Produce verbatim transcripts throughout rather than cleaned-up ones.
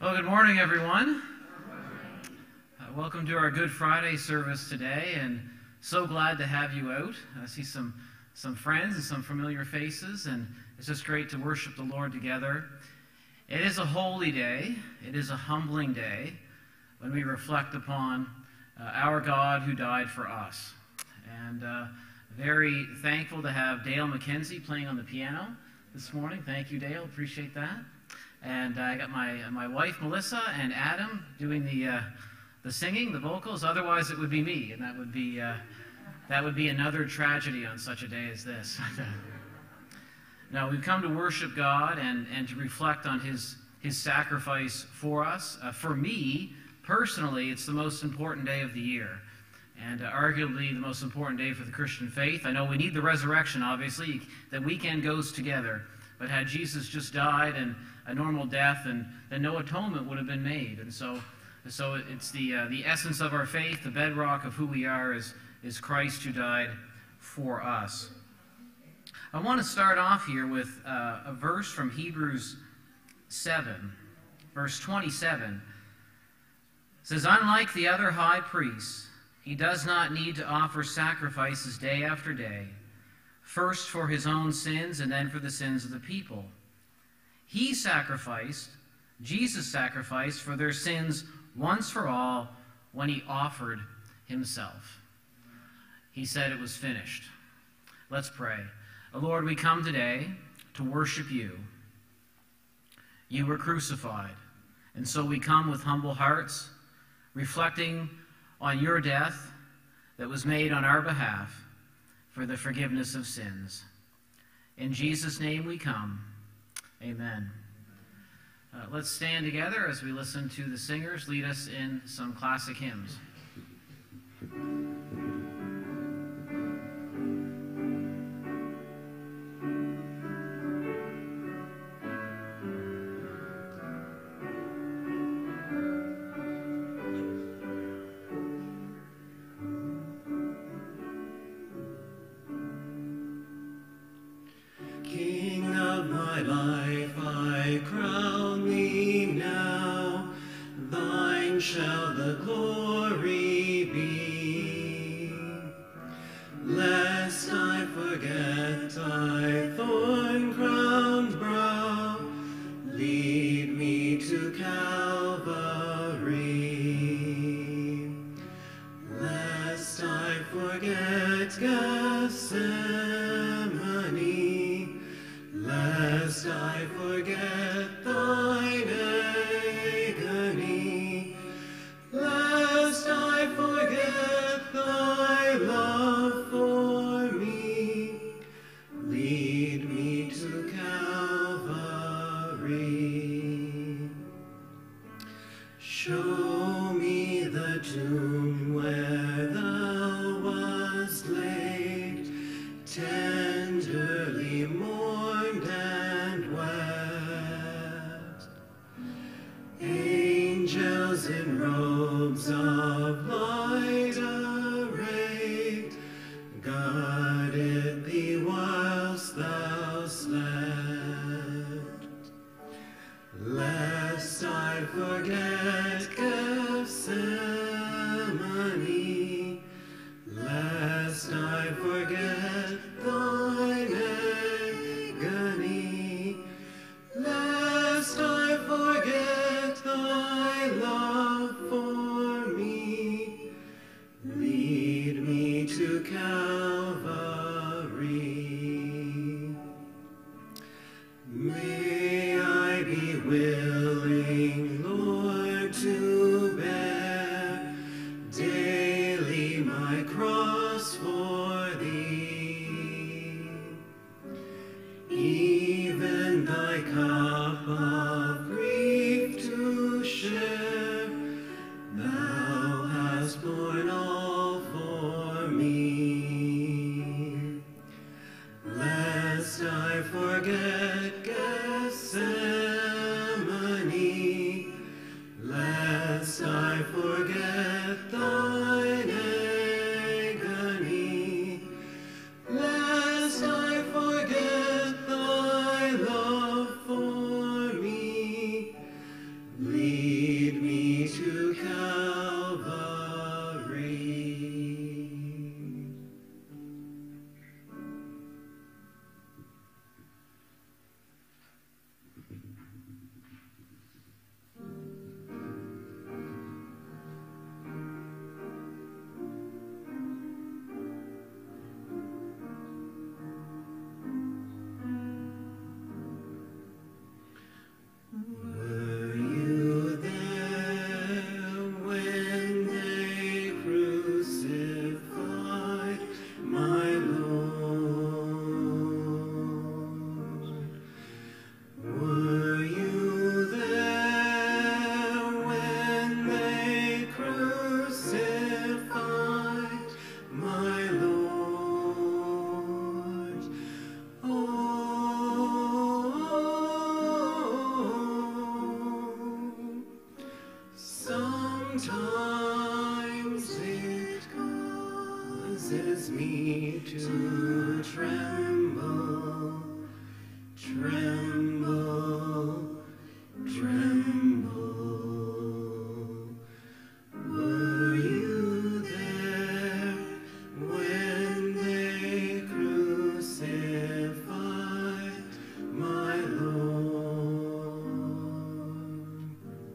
Well, good morning, everyone. Uh, welcome to our Good Friday service today, and so glad to have you out. I see some, some friends and some familiar faces, and it's just great to worship the Lord together. It is a holy day. It is a humbling day when we reflect upon uh, our God who died for us. And uh, very thankful to have Dale McKenzie playing on the piano this morning. Thank you, Dale. Appreciate that. And uh, I got my my wife Melissa and Adam doing the uh, the singing, the vocals. Otherwise, it would be me, and that would be uh, that would be another tragedy on such a day as this. Now, we've come to worship God and and to reflect on His His sacrifice for us. Uh, for me personally, it's the most important day of the year, and uh, arguably the most important day for the Christian faith. I know we need the resurrection, obviously. That weekend goes together. But had Jesus just died and a normal death, and then no atonement would have been made. And so, so it's the uh, the essence of our faith, the bedrock of who we are, is is Christ who died for us. I want to start off here with uh, a verse from Hebrews seven, verse twenty-seven. It says, "Unlike the other high priests, he does not need to offer sacrifices day after day, first for his own sins and then for the sins of the people. He sacrificed, Jesus sacrificed for their sins once for all when he offered himself." He said it was finished. Let's pray. Oh Lord, we come today to worship you. You were crucified, and so we come with humble hearts, reflecting on your death that was made on our behalf for the forgiveness of sins. In Jesus' name we come. Amen. Uh, let's stand together as we listen to the singers lead us in some classic hymns. May I be willing, Lord, to bear lead me to Calvary. Were you there when they crucified my Lord? Were you there when they crucified my Lord? Oh, sometimes it causes me to tremble, tremble, tremble. Were you there when they crucified my Lord?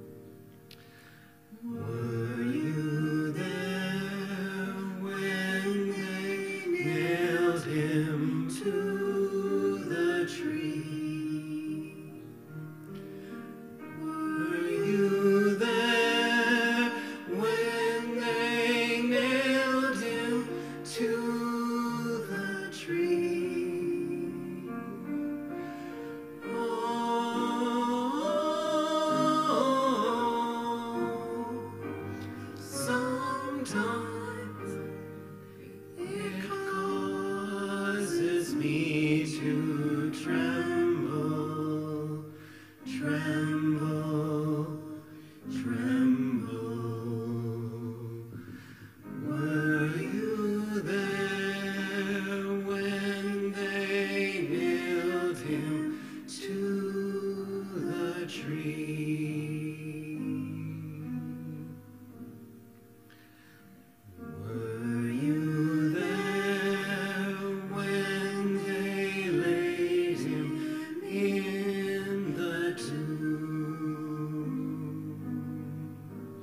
Were you there when they nailed him to the tree? Were you there when they nailed him to the tree? Oh, sometimes it causes me to tremble, tremble, tremble. Were you there when they nailed him to the tree? Were you there when they laid him in the tomb?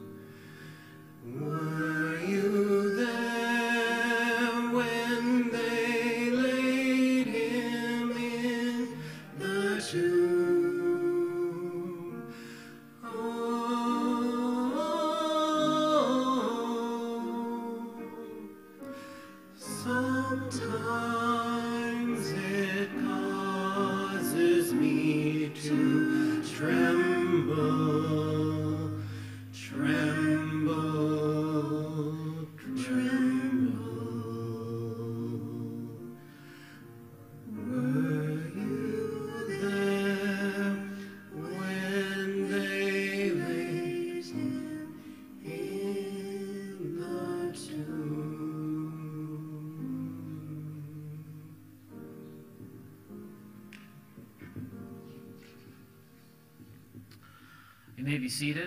Were you there when they laid him in the tomb? Oh, sometimes it causes me to tremble, tremble, tremble. Were you there when they laid him in the tomb? You may be seated.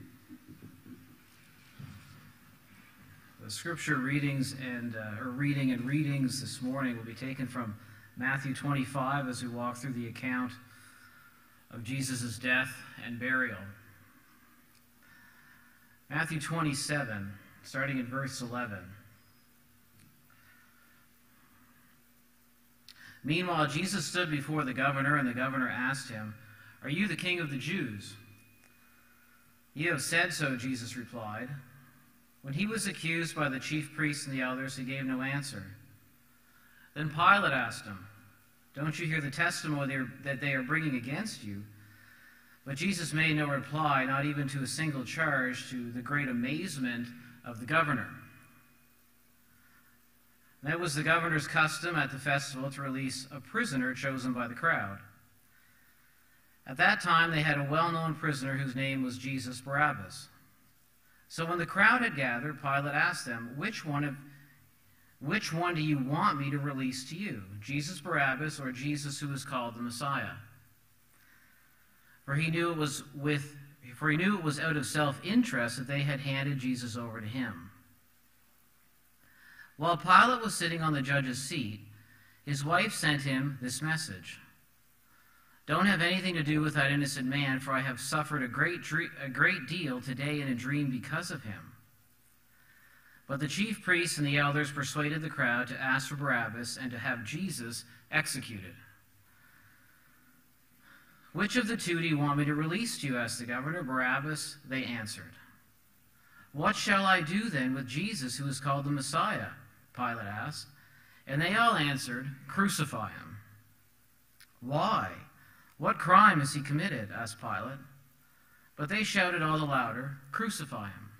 The scripture readings and uh, or reading and readings this morning will be taken from Matthew twenty-five as we walk through the account of Jesus' death and burial. Matthew twenty-seven, starting in verse eleven. Meanwhile, Jesus stood before the governor, and the governor asked him, "Are you the king of the Jews?" "You have said so," Jesus replied. When he was accused by the chief priests and the elders, he gave no answer. Then Pilate asked him, "Don't you hear the testimony that they are bringing against you?" But Jesus made no reply, not even to a single charge, to the great amazement of the governor. That was the governor's custom at the festival to release a prisoner chosen by the crowd. At that time, they had a well-known prisoner whose name was Jesus Barabbas. So when the crowd had gathered, Pilate asked them, which one, of, which one do you want me to release to you, Jesus Barabbas or Jesus who is called the Messiah? For he knew it was with, for he knew it was out of self-interest that they had handed Jesus over to him. While Pilate was sitting on the judge's seat, his wife sent him this message: "Don't have anything to do with that innocent man, for I have suffered a great, a great deal today in a dream because of him." But the chief priests and the elders persuaded the crowd to ask for Barabbas and to have Jesus executed. "Which of the two do you want me to release to you?" asked the governor. "Barabbas," they answered. "What shall I do then with Jesus, who is called the Messiah?" Pilate asked. And they all answered, "Crucify him." "Why? What crime has he committed?" asked Pilate. But they shouted all the louder, "Crucify him."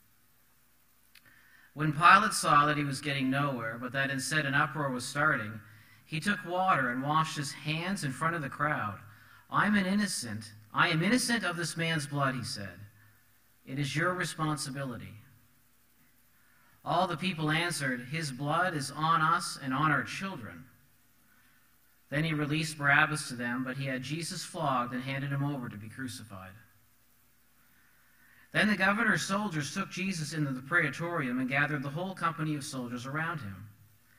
When Pilate saw that he was getting nowhere, but that instead an uproar was starting, he took water and washed his hands in front of the crowd. "I'm an innocent. I am innocent of this man's blood," he said. "It is your responsibility." All the people answered, "His blood is on us and on our children." Then he released Barabbas to them, but he had Jesus flogged and handed him over to be crucified. Then the governor's soldiers took Jesus into the praetorium and gathered the whole company of soldiers around him.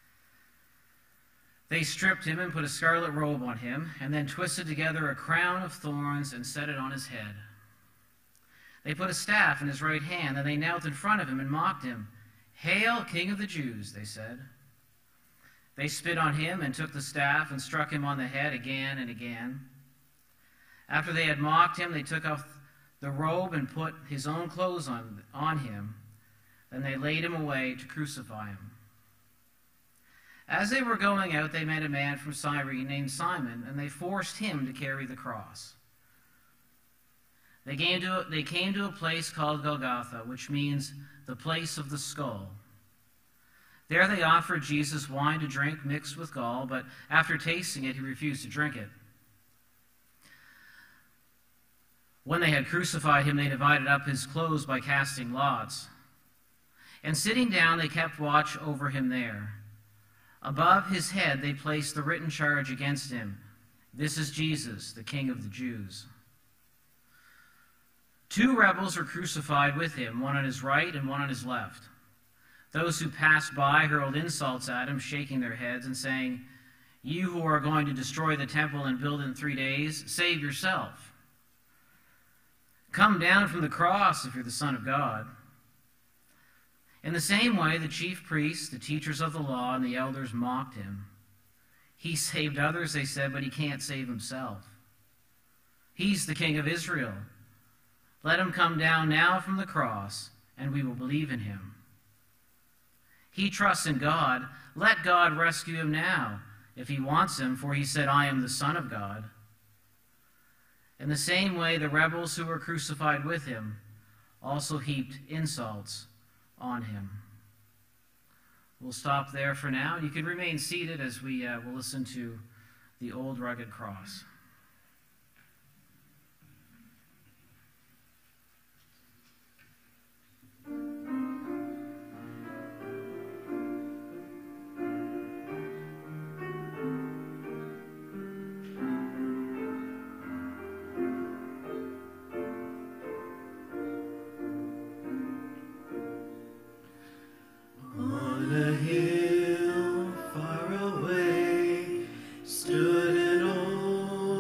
They stripped him and put a scarlet robe on him, and then twisted together a crown of thorns and set it on his head. They put a staff in his right hand, and they knelt in front of him and mocked him. "Hail, King of the Jews," they said. They spit on him and took the staff and struck him on the head again and again. After they had mocked him, they took off the robe and put his own clothes on, on him. Then they laid him away to crucify him. As they were going out, they met a man from Cyrene named Simon, and they forced him to carry the cross. They came to, they came to a place called Golgotha, which means the place of the skull. There they offered Jesus wine to drink mixed with gall, but after tasting it, he refused to drink it. When they had crucified him, they divided up his clothes by casting lots. And sitting down, they kept watch over him there. Above his head, they placed the written charge against him: "This is Jesus, the King of the Jews." Two rebels were crucified with him, one on his right and one on his left. Those who passed by hurled insults at him, shaking their heads and saying, "You who are going to destroy the temple and build it in three days, save yourself. Come down from the cross if you're the Son of God." In the same way, the chief priests, the teachers of the law, and the elders mocked him. "He saved others," they said, "but he can't save himself. He's the King of Israel. Let him come down now from the cross, and we will believe in him. He trusts in God. Let God rescue him now, if he wants him, for he said, 'I am the Son of God.'" In the same way, the rebels who were crucified with him also heaped insults on him. We'll stop there for now. You can remain seated as we uh, will listen to the Old Rugged Cross. Stood an old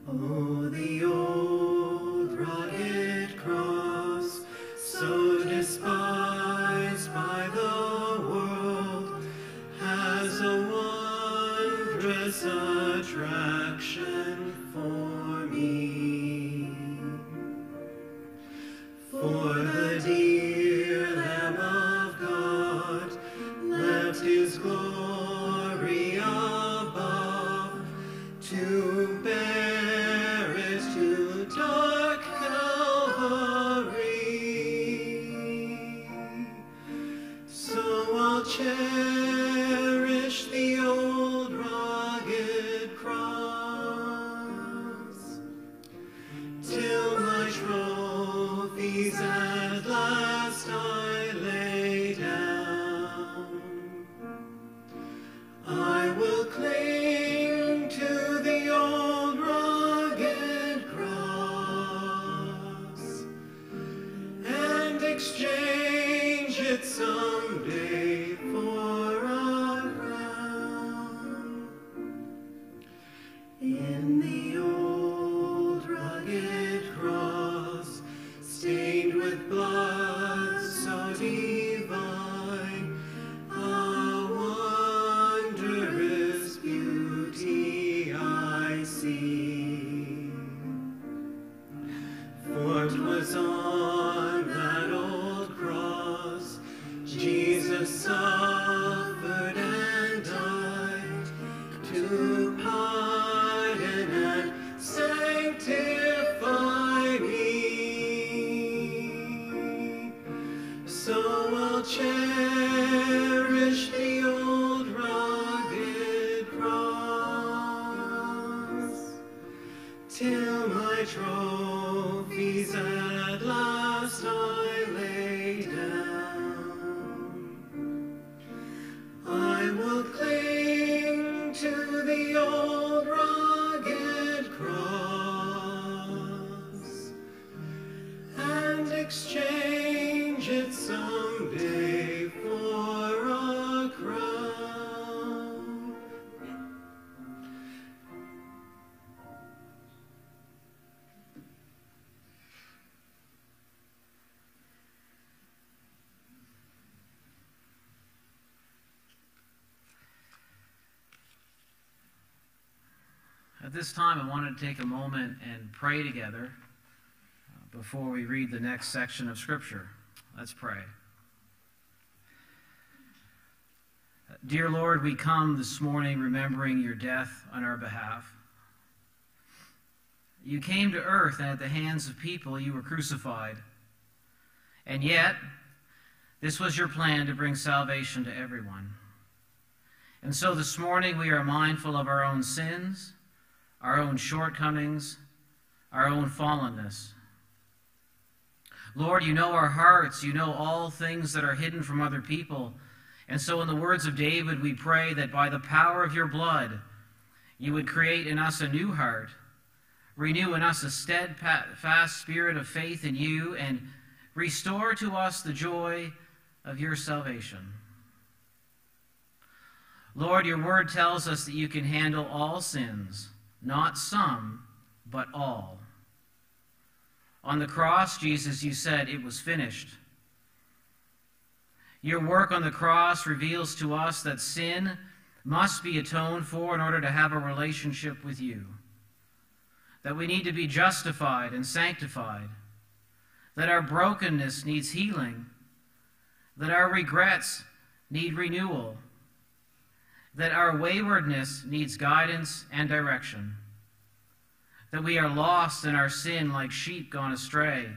Oh, the old rugged cross, so despised by the world, has a wondrous attraction for me. For the dear Lamb of God left his glory above to bear it to dark Calvary. So I'll cherish the old rugged cross till my trophies at last I lay down. I will cling to the old rugged cross and exchange it someday for a crown. In the old rugged cross, stained with blood so divine, a wondrous beauty I see. For 'twas on that old cross Jesus suffered and died to pardon and sanctify me. So I'll cherish the old rugged cross till my trophies at last I lay down. I will cling to the old rugged cross and exchange it someday for a crown. At this time, I wanted to take a moment and pray together uh, before we read the next section of Scripture. Let's pray. Dear Lord, we come this morning remembering your death on our behalf. You came to earth, and at the hands of people you were crucified. And yet, this was your plan to bring salvation to everyone. And so this morning we are mindful of our own sins, our own shortcomings, our own fallenness. Lord, you know our hearts. You know all things that are hidden from other people. And so in the words of David, we pray that by the power of your blood, you would create in us a new heart, renew in us a steadfast spirit of faith in you, and restore to us the joy of your salvation. Lord, your word tells us that you can handle all sins, not some, but all. On the cross, Jesus, you said it was finished. Your work on the cross reveals to us that sin must be atoned for in order to have a relationship with you, that we need to be justified and sanctified, that our brokenness needs healing, that our regrets need renewal, that our waywardness needs guidance and direction, that we are lost in our sin like sheep gone astray,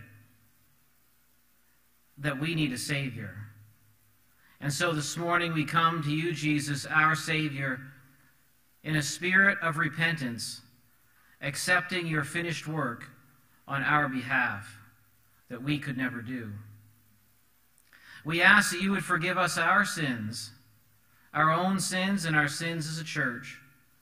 that we need a Savior. And so this morning we come to you, Jesus, our Savior, in a spirit of repentance, accepting your finished work on our behalf that we could never do. We ask that you would forgive us our sins, our own sins and our sins as a church.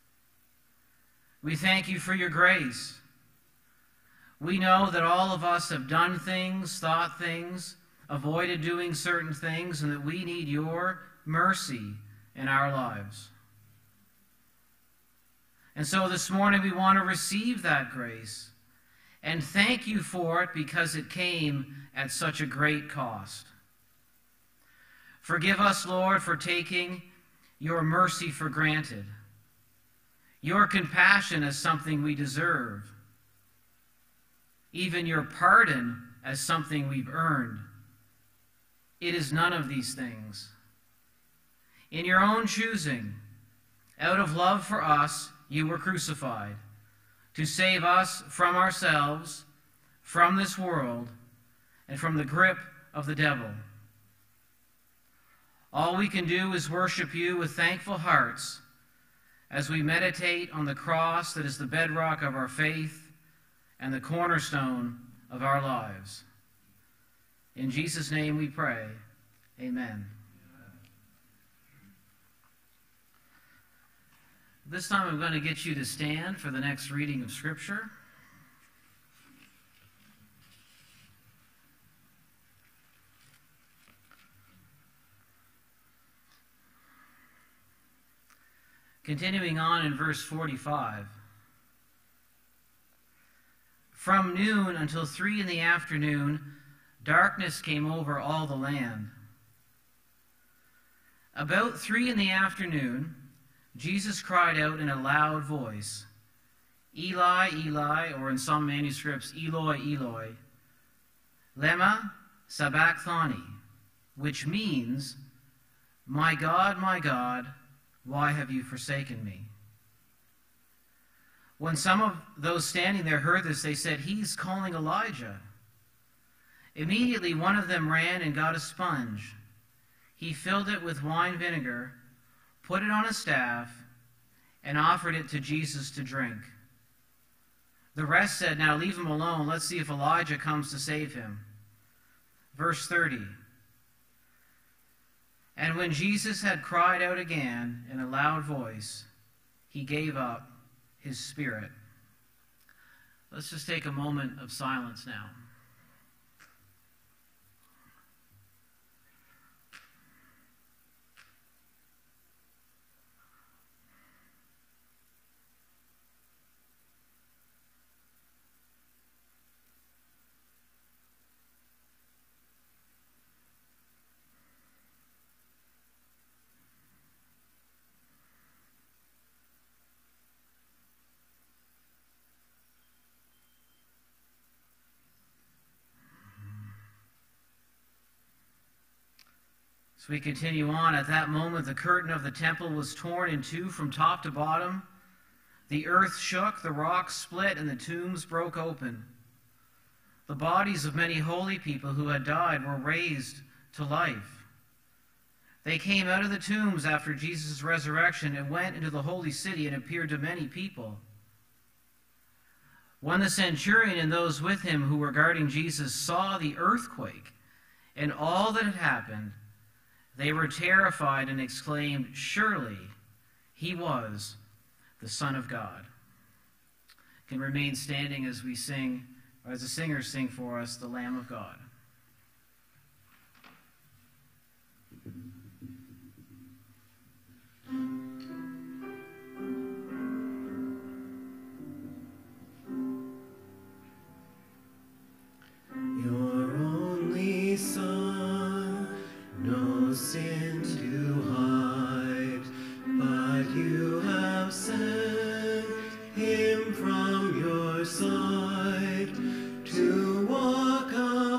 We thank you for your grace. We know that all of us have done things, thought things, avoided doing certain things, and that we need your mercy in our lives. And so this morning we want to receive that grace and thank you for it because it came at such a great cost. Forgive us, Lord, for taking your mercy for granted, your compassion as something we deserve, even your pardon as something we've earned. It is none of these things. In your own choosing, out of love for us, you were crucified to save us from ourselves, from this world, and from the grip of the devil. All we can do is worship you with thankful hearts as we meditate on the cross that is the bedrock of our faith and the cornerstone of our lives. In Jesus' name we pray. Amen. This time I'm going to get you to stand for the next reading of Scripture. Continuing on in verse forty-five. From noon until three in the afternoon, darkness came over all the land. About three in the afternoon, Jesus cried out in a loud voice, Eli, Eli, or in some manuscripts, Eloi, Eloi, lema sabachthani, which means, My God, my God, why have you forsaken me? When some of those standing there heard this, they said, He's calling Elijah. Immediately one of them ran and got a sponge. He filled it with wine vinegar, put it on a staff, and offered it to Jesus to drink. The rest said, Now leave him alone. Let's see if Elijah comes to save him. Verse thirty. And when Jesus had cried out again in a loud voice, he gave up his spirit. Let's just take a moment of silence now. So we continue on. At that moment, the curtain of the temple was torn in two from top to bottom. The earth shook, the rocks split, and the tombs broke open. The bodies of many holy people who had died were raised to life. They came out of the tombs after Jesus' resurrection and went into the holy city and appeared to many people. When the centurion and those with him who were guarding Jesus saw the earthquake and all that had happened, they were terrified and exclaimed, Surely he was the Son of God. You can remain standing as we sing, or as the singers sing for us, the Lamb of God. Your only Son, no sin to hide, but you have sent him from your side to walk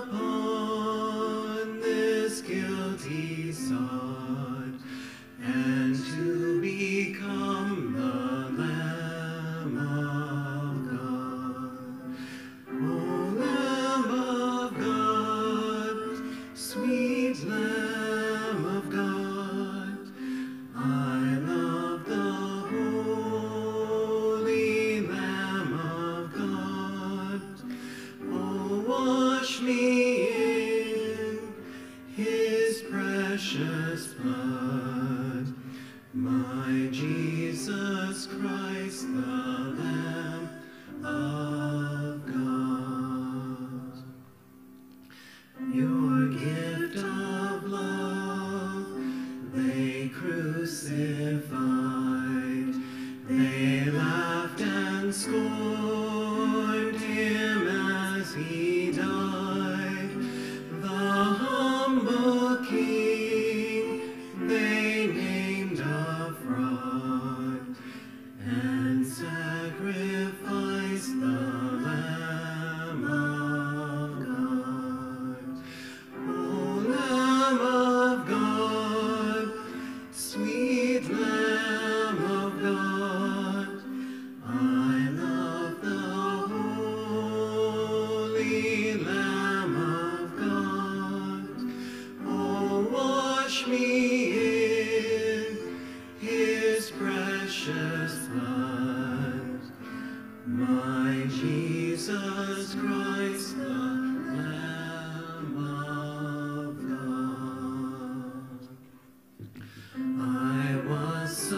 upon this guilty sod and to become the Lamb of God. O Lamb of God, sweet Lamb of God, I love the holy Lamb of God. Christ the Lamb of God. O Lamb of God, sweet Lamb of God, I love the holy Lamb of God. Oh, wash me in his precious blood, my Jesus Christ, the Lamb of God. I was so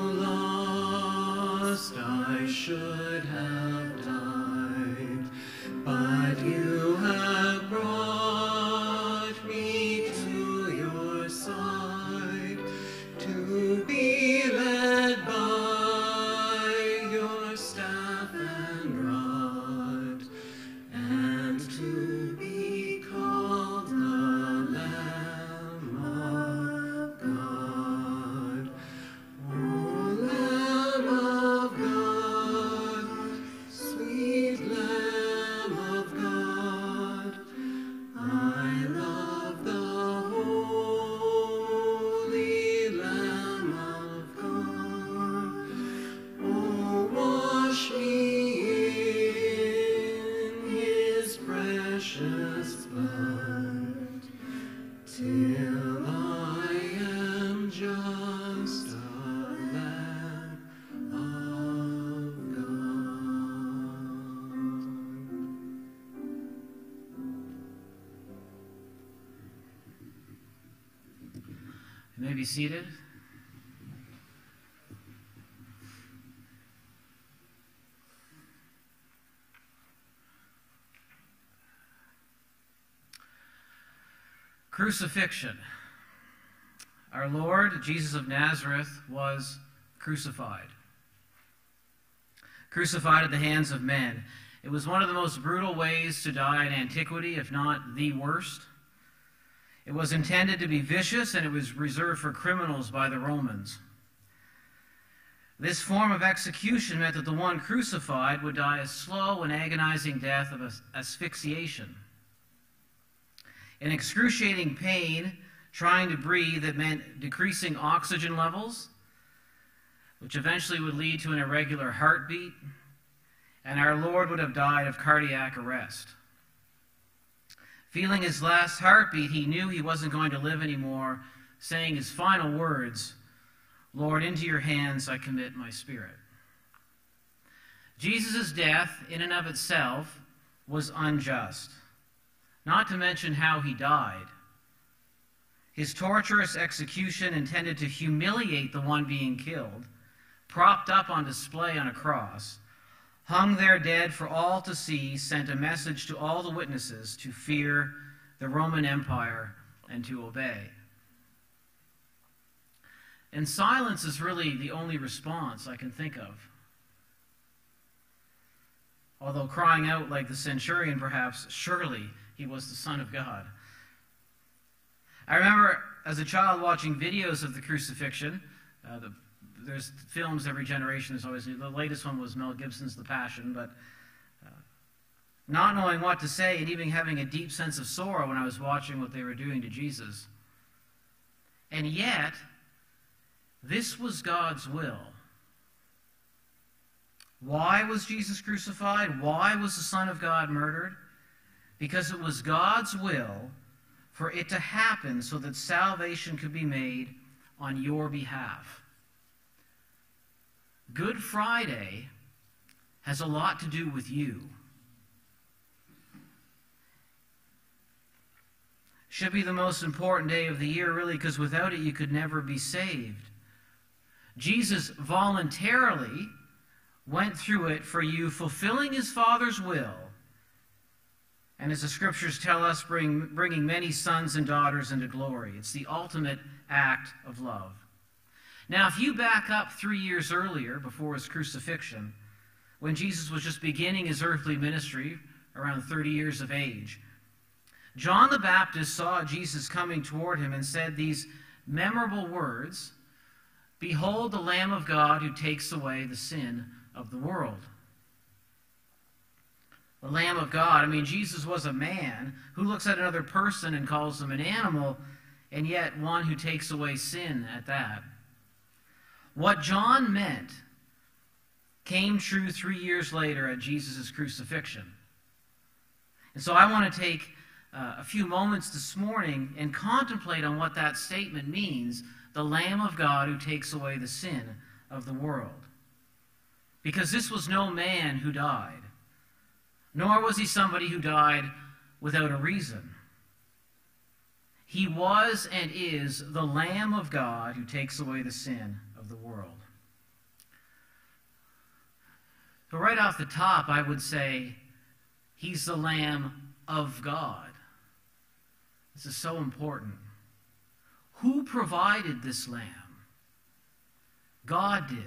lost, I should have died, but you have brought me to your side, to be led by your staff and rod, and to be called the Lamb of God. O Lamb of God, sweet Lamb of God, I love the holy Lamb of God. Oh, wash me in his precious blood, till I am just a lamb of God. You may be seated. Crucifixion. Our Lord Jesus of Nazareth was crucified. Crucified at the hands of men. It was one of the most brutal ways to die in antiquity, if not the worst. It was intended to be vicious, and it was reserved for criminals by the Romans. This form of execution meant that the one crucified would die a slow and agonizing death of as- asphyxiation. In excruciating pain, trying to breathe, that meant decreasing oxygen levels, which eventually would lead to an irregular heartbeat, and our Lord would have died of cardiac arrest. Feeling his last heartbeat, he knew he wasn't going to live anymore, saying his final words, "Lord, into your hands I commit my spirit." Jesus' death, in and of itself, was unjust, not to mention how he died. His torturous execution, intended to humiliate the one being killed, propped up on display on a cross, hung there dead for all to see, sent a message to all the witnesses to fear the Roman Empire and to obey. And silence is really the only response I can think of. Although crying out like the centurion, perhaps, surely he was the Son of God. I remember as a child watching videos of the crucifixion. Uh, the, there's films every generation is always new. The latest one was Mel Gibson's The Passion, but uh, not knowing what to say and even having a deep sense of sorrow when I was watching what they were doing to Jesus. And yet, this was God's will. Why was Jesus crucified? Why was the Son of God murdered? Because it was God's will for it to happen so that salvation could be made on your behalf. Good Friday has a lot to do with you. Should be the most important day of the year, really, because without it you could never be saved. Jesus voluntarily went through it for you, fulfilling his Father's will, and as the Scriptures tell us, bring, bringing many sons and daughters into glory. It's the ultimate act of love. Now, if you back up three years earlier, before his crucifixion, when Jesus was just beginning his earthly ministry, around thirty years of age, John the Baptist saw Jesus coming toward him and said these memorable words, "Behold the Lamb of God who takes away the sin of the world." The Lamb of God. I mean, Jesus was a man who looks at another person and calls them an animal, and yet one who takes away sin at that. What John meant came true three years later at Jesus' crucifixion. And so I want to take uh, a few moments this morning and contemplate on what that statement means, the Lamb of God who takes away the sin of the world. Because this was no man who died, nor was he somebody who died without a reason. He was and is the Lamb of God who takes away the sin of the world. So right off the top, I would say he's the Lamb of God. This is so important. Who provided this lamb? God did.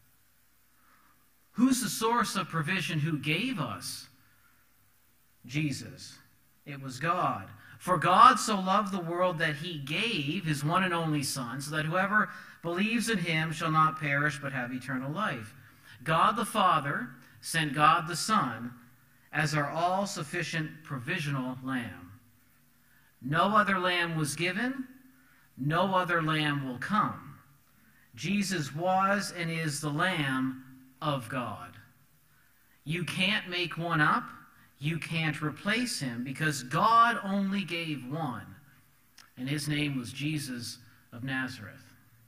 Who's the source of provision? Who gave us Jesus? It was God. For God so loved the world that he gave his one and only Son, so that whoever believes in him shall not perish but have eternal life. God the Father sent God the Son as our all-sufficient provisional lamb. No other lamb was given. No other lamb will come. Jesus was and is the Lamb of God. You can't make one up. You can't replace him, because God only gave one, and his name was Jesus of Nazareth.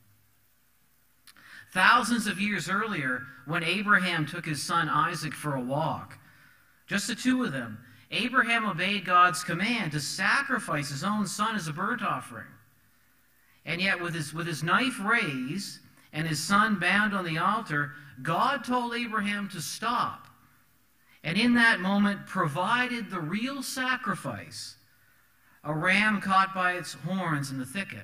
Thousands of years earlier, when Abraham took his son Isaac for a walk, just the two of them, Abraham obeyed God's command to sacrifice his own son as a burnt offering. And yet with his, with his knife raised and his son bound on the altar, God told Abraham to stop. And in that moment provided the real sacrifice, a ram caught by its horns in the thicket.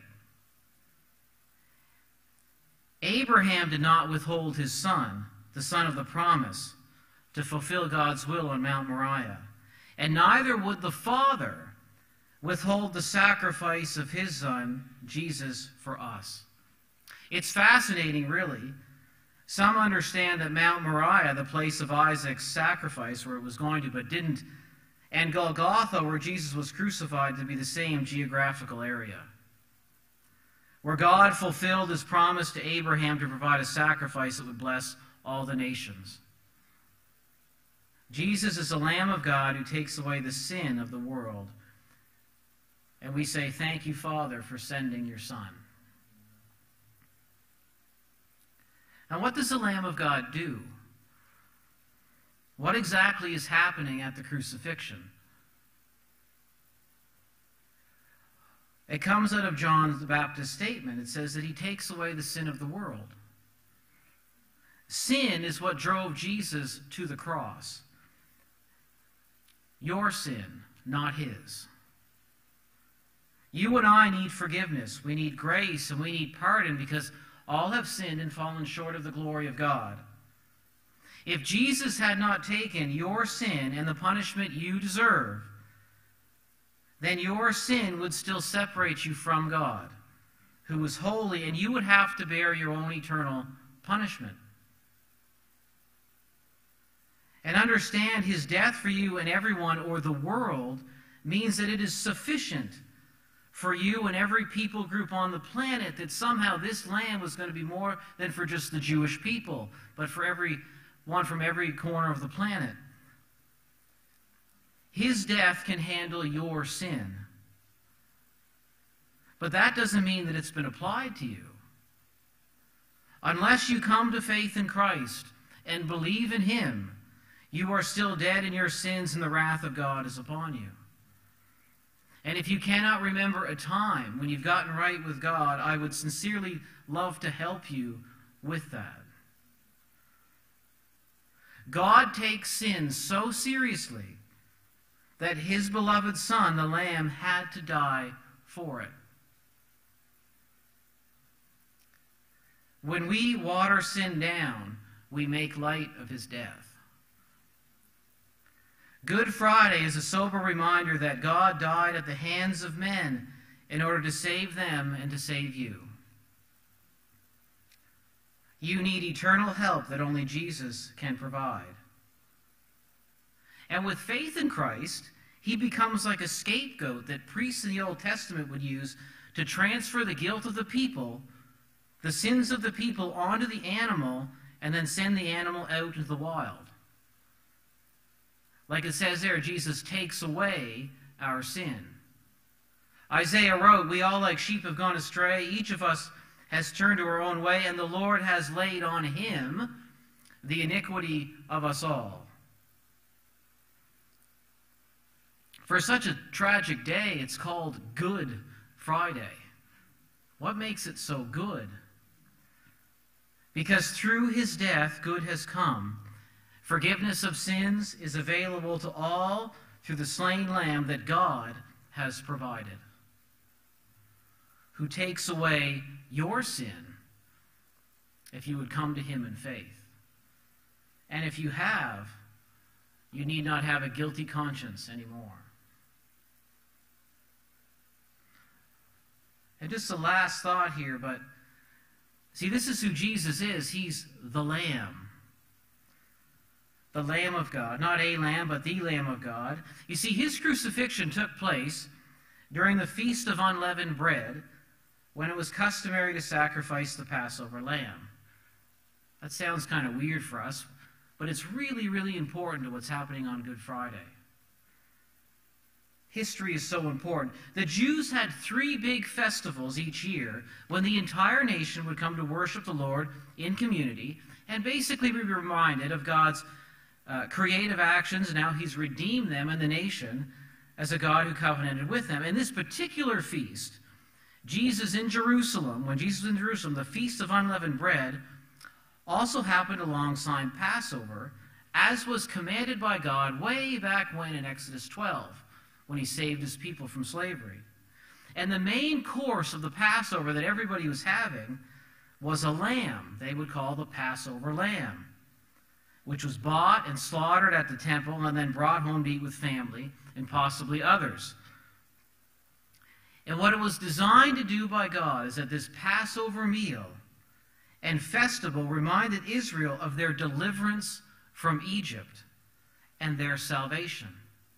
Abraham did not withhold his son, the son of the promise, to fulfill God's will on Mount Moriah. And neither would the Father withhold the sacrifice of his Son, Jesus, for us. It's fascinating, really. Some understand that Mount Moriah, the place of Isaac's sacrifice, where it was going to, but didn't, and Golgotha, where Jesus was crucified, to be the same geographical area, where God fulfilled his promise to Abraham to provide a sacrifice that would bless all the nations. Jesus is the Lamb of God who takes away the sin of the world. And we say, thank you, Father, for sending your Son. Now, what does the Lamb of God do? What exactly is happening at the crucifixion? It comes out of John the Baptist's statement. It says that he takes away the sin of the world. Sin is what drove Jesus to the cross. Your sin, not his. You and I need forgiveness. We need grace and we need pardon, because all have sinned and fallen short of the glory of God. If Jesus had not taken your sin and the punishment you deserve, then your sin would still separate you from God, who is holy, and you would have to bear your own eternal punishment. And understand, his death for you and everyone, or the world, means that it is sufficient for you and every people group on the planet, that somehow this lamb was going to be more than for just the Jewish people, but for every one from every corner of the planet. His death can handle your sin. But that doesn't mean that it's been applied to you. Unless you come to faith in Christ and believe in him, you are still dead in your sins, and the wrath of God is upon you. And if you cannot remember a time when you've gotten right with God, I would sincerely love to help you with that. God takes sin so seriously that his beloved Son, the Lamb, had to die for it. When we water sin down, we make light of his death. Good Friday is a sober reminder that God died at the hands of men in order to save them and to save you. You need eternal help that only Jesus can provide. And with faith in Christ, he becomes like a scapegoat that priests in the Old Testament would use to transfer the guilt of the people, the sins of the people, onto the animal, and then send the animal out into the wild. Like it says there, Jesus takes away our sin. Isaiah wrote, "We all like sheep have gone astray. Each of us has turned to our own way, and the Lord has laid on him the iniquity of us all." For such a tragic day, it's called Good Friday. What makes it so good? Because through his death, good has come. Forgiveness of sins is available to all through the slain lamb that God has provided, who takes away your sin if you would come to him in faith. And if you have, you need not have a guilty conscience anymore. And just a last thought here, but see, this is who Jesus is. He's the Lamb. The Lamb of God. Not a lamb, but the Lamb of God. You see, his crucifixion took place during the Feast of Unleavened Bread, when it was customary to sacrifice the Passover lamb. That sounds kind of weird for us, but it's really, really important to what's happening on Good Friday. History is so important. The Jews had three big festivals each year when the entire nation would come to worship the Lord in community and basically be reminded of God's uh, creative actions and how he's redeemed them and the nation as a God who covenanted with them. In this particular feast, Jesus in Jerusalem, when Jesus was in Jerusalem, the Feast of Unleavened Bread also happened alongside Passover, as was commanded by God way back when in Exodus twelve, when he saved his people from slavery. And the main course of the Passover that everybody was having was a lamb they would call the Passover lamb, which was bought and slaughtered at the temple and then brought home to eat with family and possibly others. And what it was designed to do by God is that this Passover meal and festival reminded Israel of their deliverance from Egypt and their salvation.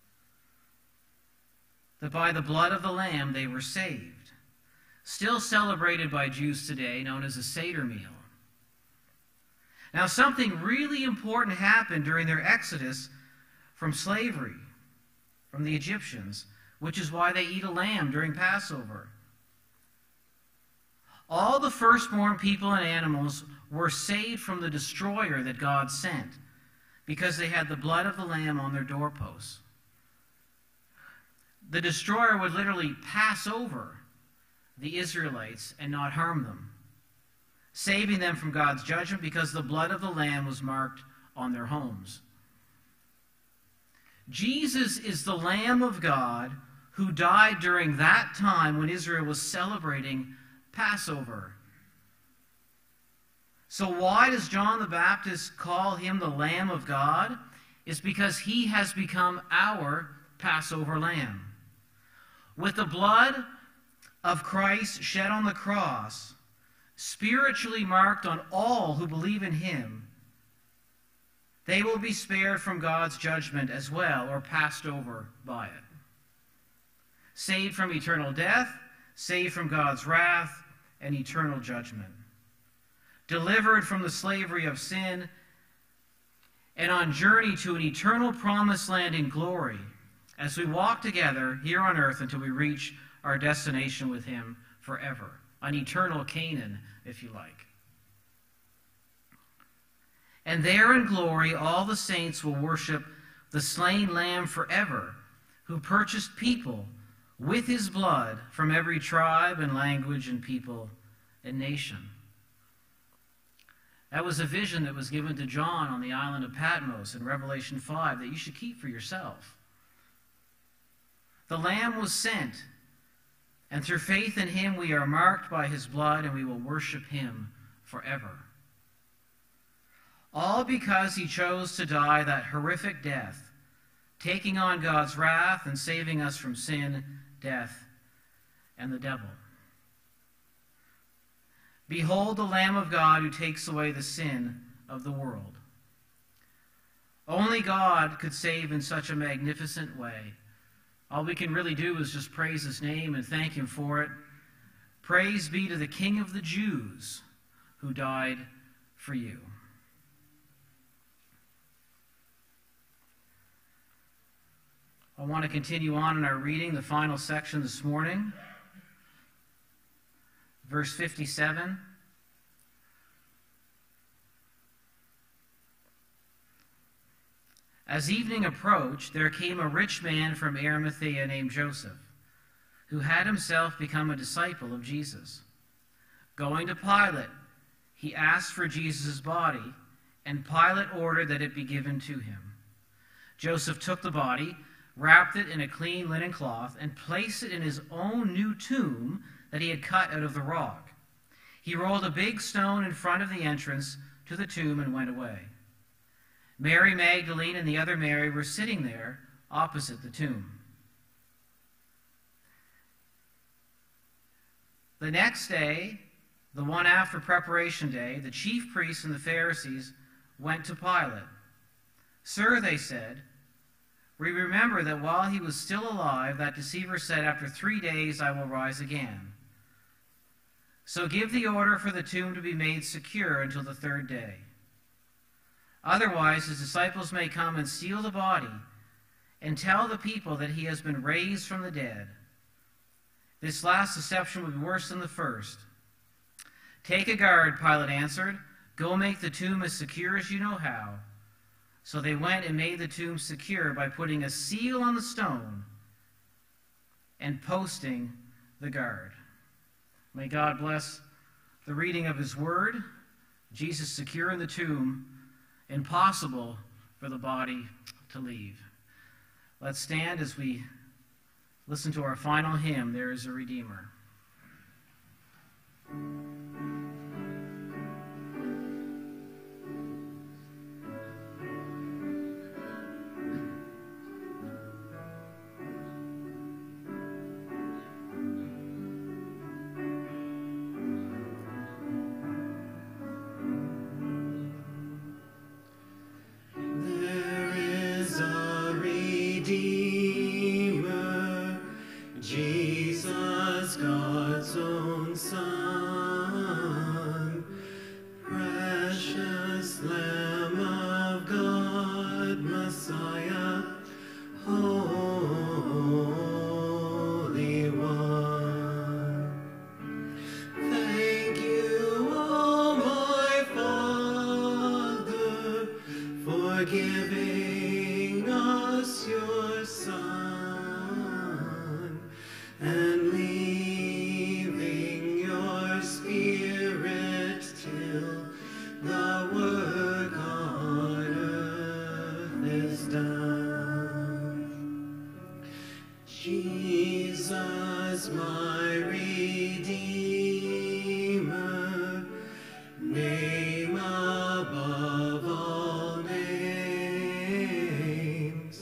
That by the blood of the Lamb they were saved. Still celebrated by Jews today, known as a Seder meal. Now, something really important happened during their exodus from slavery, from the Egyptians, which is why they eat a lamb during Passover. All the firstborn people and animals were saved from the destroyer that God sent because they had the blood of the lamb on their doorposts. The destroyer would literally pass over the Israelites and not harm them, saving them from God's judgment because the blood of the lamb was marked on their homes. Jesus is the Lamb of God who died during that time when Israel was celebrating Passover. So why does John the Baptist call him the Lamb of God? It's because he has become our Passover lamb. With the blood of Christ shed on the cross, spiritually marked on all who believe in him, they will be spared from God's judgment as well, or passed over by it. Saved from eternal death, saved from God's wrath and eternal judgment. Delivered from the slavery of sin, and on journey to an eternal promised land in glory, as we walk together here on earth until we reach our destination with him forever. An eternal Canaan, if you like. And there in glory, all the saints will worship the slain Lamb forever, who purchased people with his blood from every tribe and language and people and nation. That was a vision that was given to John on the island of Patmos in Revelation five that you should keep for yourself. The Lamb was sent, and through faith in him we are marked by his blood, and we will worship him forever. All because he chose to die that horrific death, taking on God's wrath and saving us from sin, death, and the devil. Behold the Lamb of God who takes away the sin of the world. Only God could save in such a magnificent way. All we can really do is just praise his name and thank him for it. Praise be to the King of the Jews who died for you. I want to continue on in our reading, the final section this morning. Verse fifty-seven. As evening approached, there came a rich man from Arimathea named Joseph, who had himself become a disciple of Jesus. Going to Pilate, he asked for Jesus' body, and Pilate ordered that it be given to him. Joseph took the body, wrapped it in a clean linen cloth, and placed it in his own new tomb that he had cut out of the rock. He rolled a big stone in front of the entrance to the tomb and went away. Mary Magdalene and the other Mary were sitting there opposite the tomb. The next day, the one after preparation day, the chief priests and the Pharisees went to Pilate. Sir, they said, we remember that while he was still alive, that deceiver said, after three days I will rise again. So give the order for the tomb to be made secure until the third day. Otherwise, his disciples may come and steal the body and tell the people that he has been raised from the dead. This last deception will be worse than the first. Take a guard, Pilate answered. Go make the tomb as secure as you know how. So they went and made the tomb secure by putting a seal on the stone and posting the guard. May God bless the reading of his word. Jesus secure in the tomb, impossible for the body to leave. Let's stand as we listen to our final hymn, There is a Redeemer. Giving us your Son and leaving your Spirit till the work on earth is done. Jesus, my Redeemer, name above all names,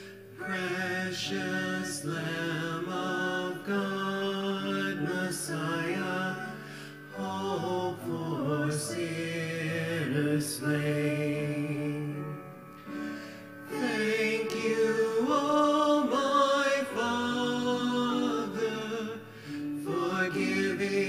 precious Lamb of God, Messiah, hope for sinners slain. Thank you, oh my Father, for giving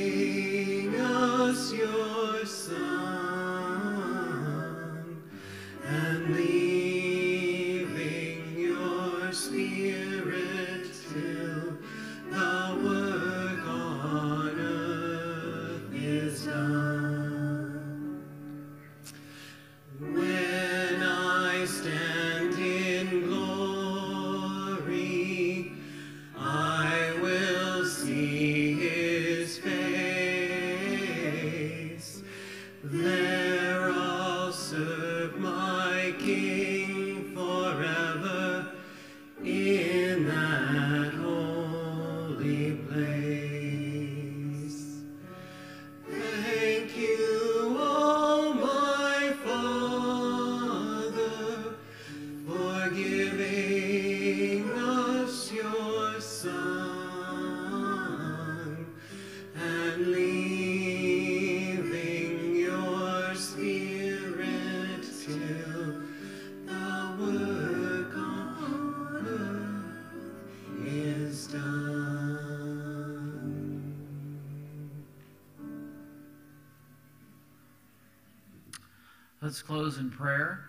let's close in prayer.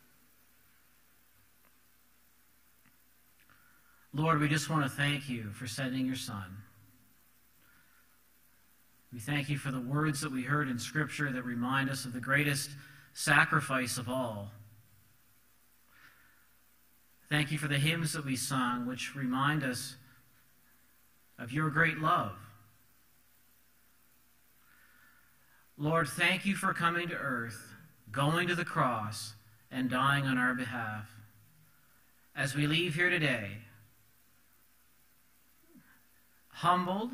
Lord, we just want to thank you for sending your Son. We thank you for the words that we heard in Scripture that remind us of the greatest sacrifice of all. Thank you for the hymns that we sung, which remind us of your great love. Lord, thank you for coming to earth, going to the cross, and dying on our behalf. As we leave here today, humbled,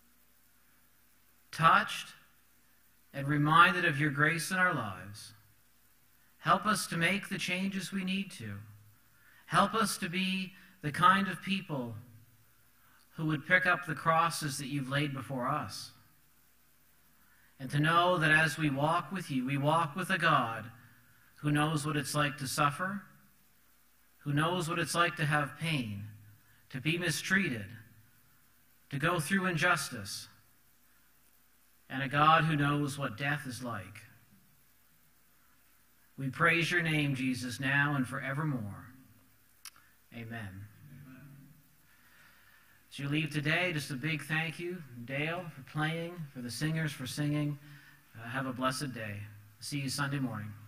touched, and reminded of your grace in our lives, help us to make the changes we need to. Help us to be the kind of people who would pick up the crosses that you've laid before us. And to know that as we walk with you, we walk with a God who knows what it's like to suffer, who knows what it's like to have pain, to be mistreated, to go through injustice, and a God who knows what death is like. We praise your name, Jesus, now and forevermore. Amen. As you leave today, just a big thank you, Dale, for playing, for the singers for singing. Uh, have a blessed day. See you Sunday morning.